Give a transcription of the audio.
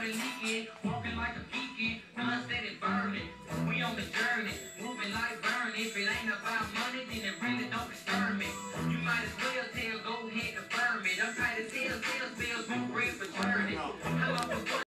started leaking, walking like a geeky, none steady burning. We on the journey.